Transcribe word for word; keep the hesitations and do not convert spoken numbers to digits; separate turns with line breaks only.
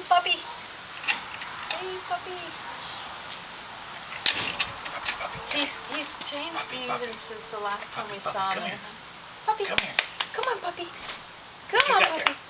puppy. Hey, puppy. He's he's changed
puppy,
even
puppy.
since the last time
Puppy,
we
puppy,
saw
come
him.
here.
Puppy,
Come here.
come on, puppy.
What
Come
you
on,
got
puppy.
there?